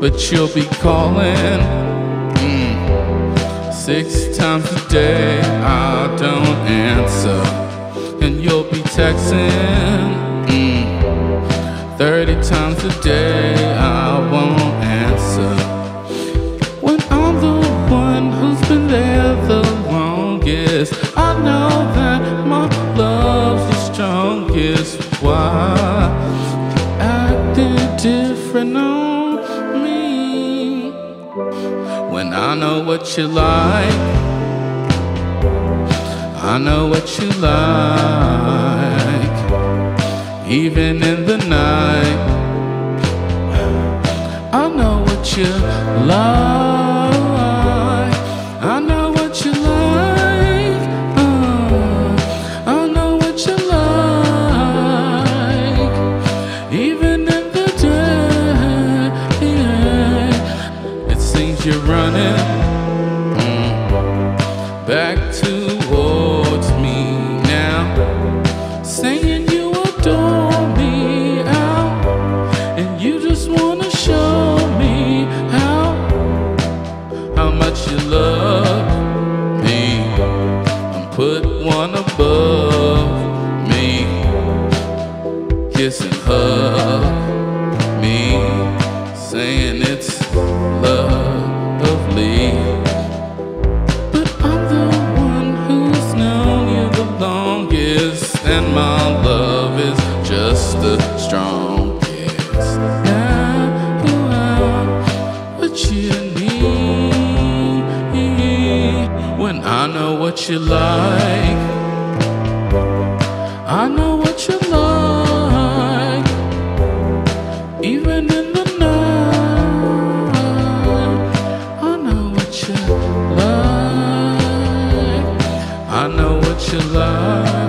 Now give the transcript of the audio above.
but you'll be calling 6 times a day. I don't answer, and you'll be texting 30 times a day. I won't answer when I'm the one who's been there the longest. I know that my love's the strongest. Why acting different on me when I know what you like? I know what you like, even in the night. I know what you like. I know what you like. I know what you like, even in the day. It seems you're running back towards me now, saying you adore me out, and you just wanna show me how much you love me, and put one above me, kiss and hug me, saying it's lovely. But I'm the one who's known you the longest, and my love is just the strongest. Now, what you need, when I know what you like, I know what you like, even in the night. I know what you like. I know what you like.